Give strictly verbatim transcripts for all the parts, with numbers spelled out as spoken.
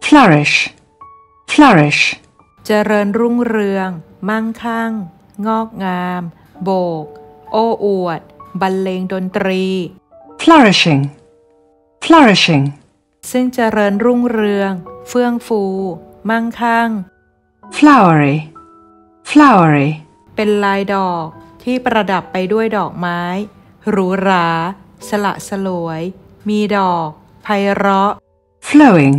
flourish flourish เจริญรุ่งเรืองมั่งคั่งงอกงามโบกโอ้อวดบรรเลงดนตรี flourishing flourishing ซึ่งเจริญรุ่งเรืองเฟื่องฟูมั่งคั่ง flowery flowery เป็นลายดอกที่ประดับไปด้วยดอกไม้หรูหราสละสลวยมีดอกไพเราะ flowing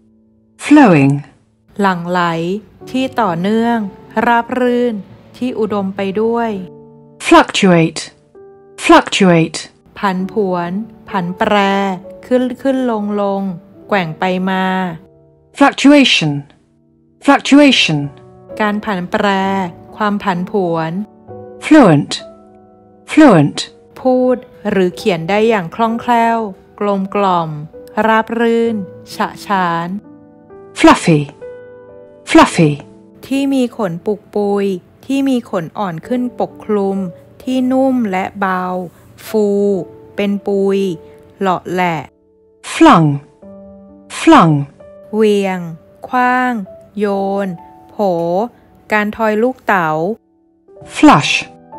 flowing หลั่งไหลที่ต่อเนื่องราบรื่นที่อุดมไปด้วย fluctuate fluctuate ผันผวนผันแปรขึ้นขึ้นลงลงแกว่งไปมา fluctuation fluctuation การผันแปรความผันผวน fluent fluent พูดหรือเขียนได้อย่างคล่องแคล่วกลมกล่อมราบรื่นฉะฉาน fluffy fluffy ที่มีขนปุกปุยที่มีขนอ่อนขึ้นปกคลุมที่นุ่มและเบาฟูเป็นปุยเหลาะแหละ flung flung เวียงขว้างโยนโผการทอยลูกเต๋า flush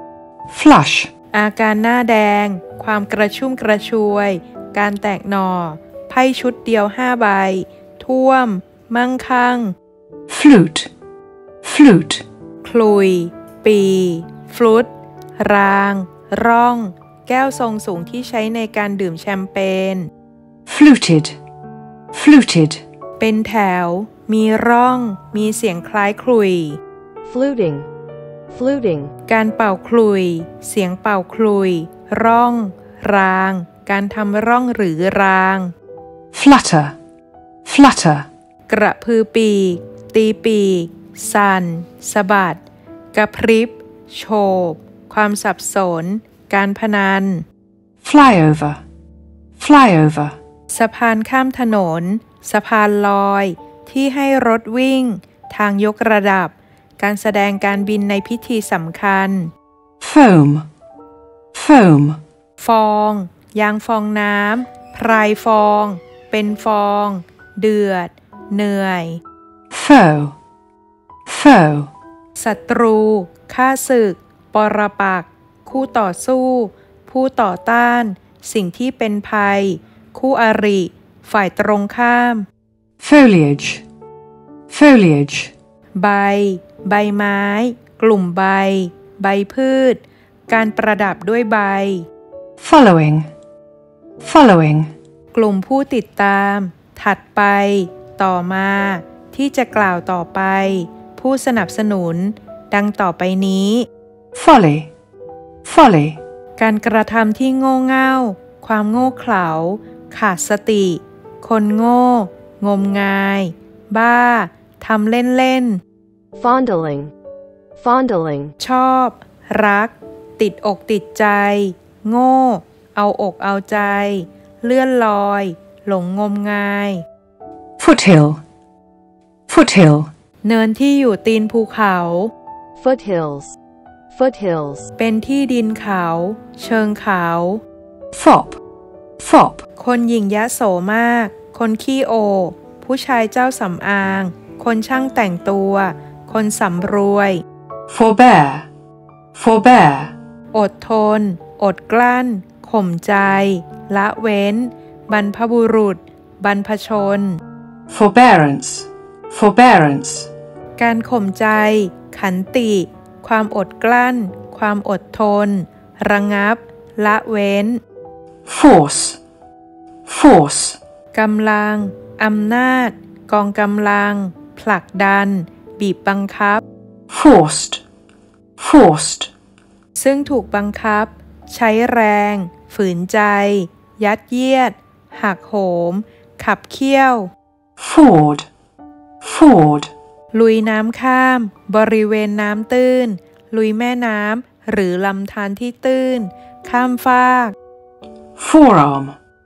flush อาการหน้าแดงความกระชุ่มกระชวยการแตกหน่อไพ่ชุดเดียวห้าใบท่วมมั่งคั่ง flute flute คลุยปีฟลุตรางร่องแก้วทรงสูงที่ใช้ในการดื่มแชมเปญ fluted fluted เป็นแถวมีร่องมีเสียงคล้ายคลุย fluting fluting การเป่าคลุยเสียงเป่าคลุยร่องรางการทำร่องหรือราง flutter flutter กระพือปีกตีปีกสั่นสะบัดกระพริบโฉบความสับสนการพนัน flyover flyover สะพานข้ามถนนสะพานลอยที่ให้รถวิ่งทางยกระดับการแสดงการบินในพิธีสำคัญ foam foam ฟองยางฟองน้ำพรายฟองเป็นฟองเดือดเหนื่อย foe foe ศัตรูข้าศึกปรปักษ์คู่ต่อสู้ผู้ต่อต้านสิ่งที่เป็นภัยคู่อริฝ่ายตรงข้าม foliage foliage ใบใบไม้กลุ่มใบใบพืชการประดับด้วยใบ following following กลุ่มผู้ติดตามถัดไปต่อมาที่จะกล่าวต่อไปผู้สนับสนุนดังต่อไปนี้ folly folly การกระทำที่โง่เง่าความโง่เขลาขาดสติคนโง่งมงายบ้าทำเล่นเล่น fondling fondling ชอบรักติดอกติดใจโง่เอาอกเอาใจเลื่อนลอยหลงงมงาย foothill foothill เนินที่อยู่ตีนภูเขา foothills foothills เป็นที่ดินเขาเชิงเขา fop fop คนหยิ่งยโสมากคนขี้โอผู้ชายเจ้าสำอางคนช่างแต่งตัวคนสำรวย forbear forbear อดทนอดกลั้นข่มใจละเว้นบรรพบุรุษบรรพชน forbearance forbearance การข่มใจขันติความอดกลั้นความอดทนระงับละเว้น force force กำลังอำนาจกองกำลังผลักดันบีบบังคับ forced forced ซึ่งถูกบังคับใช้แรงฝืนใจยัดเยียดหักโหมขับเคี่ยว ford ford ลุยน้ำข้ามบริเวณน้ำตื้นลุยแม่น้ำหรือลำธารที่ตื้นข้ามฟาก forearm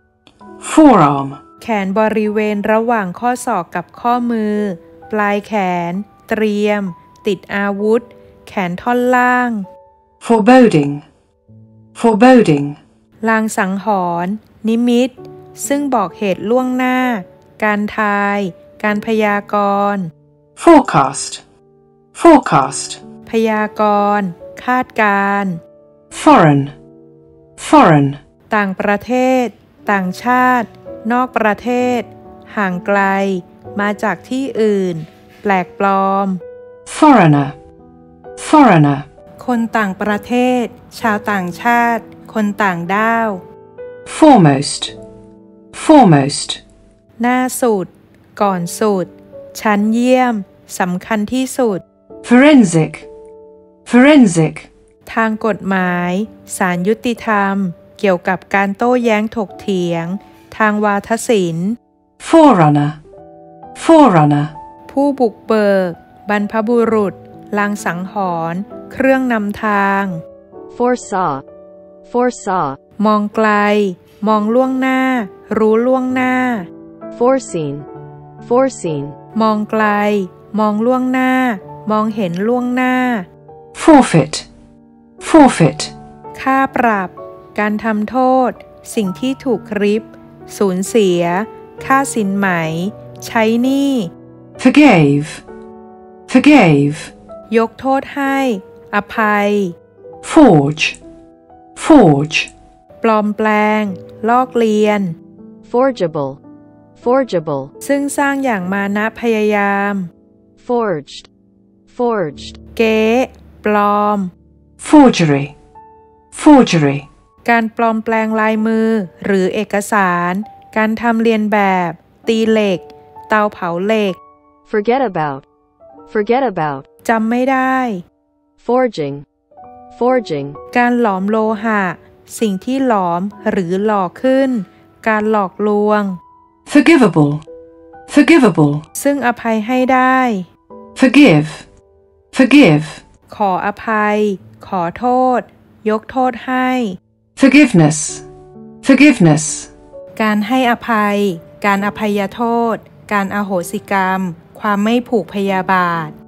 forearm แขนบริเวณระหว่างข้อศอกกับข้อมือปลายแขนเตรียมติดอาวุธแขนท่อนล่าง foreboding foreboding ลางสังหรณ์นิมิตซึ่งบอกเหตุล่วงหน้าการทายการพยากรณ์ forecast, forecast, พยากรณ์คาดการณ์ foreign, foreign, ต่างประเทศ ต่างชาติ นอกประเทศ ห่างไกล มาจากที่อื่น แปลกปลอม foreigner, foreigner, คนต่างประเทศ ชาวต่างชาติ คนต่างด้าว foremost, foremost, หน้าสุด ก่อนสุด ชั้นเยี่ยม สำคัญที่สุด forensic, forensic, ทางกฎหมายศาลยุติธรรม เกี่ยวกับการโต้แย้งถกเถียง ทางวาทศิลป์ forerunner, forerunner, ผู้บุกเบิก บรรพบุรุษ ลางสังหรณ์ เครื่องนำทาง foresaw, foresaw, มองไกล มองล่วงหน้า รู้ล่วงหน้า foreseen, foreseen, มองไกล มองล่วงหน้า มองเห็นล่วงหน้า forfeit, forfeit, ค่าปรับ การทำโทษ สิ่งที่ถูกริบ สูญเสีย ค่าสินไหม ใช้หนี้ forgave, forgave, ยกโทษให้ อภัย forge, forge, ปลอมแปลง ลอกเลียน forgeable, forgeable, ซึ่งสร้างอย่างมานะพยายาม forged, forged, เก๊ปลอม forgery, forgery, การปลอมแปลงลายมือ หรือเอกสาร การทำเลียนแบบ ตีเหล็ก เตาเผาเหล็ก forget about, forget about, จำไม่ได้ forging, forging, การหลอมโลหะ สิ่งที่หลอมหรือหลอกขึ้น การหลอกลวง forgivable, forgivable, ซึ่งอภัยให้ได้ forgive, forgive, ขออภัย ขอโทษ ยกโทษให้ forgiveness, forgiveness, การให้อภัย การอภัยโทษ การอโหสิกรรม ความไม่ผูกพยาบาท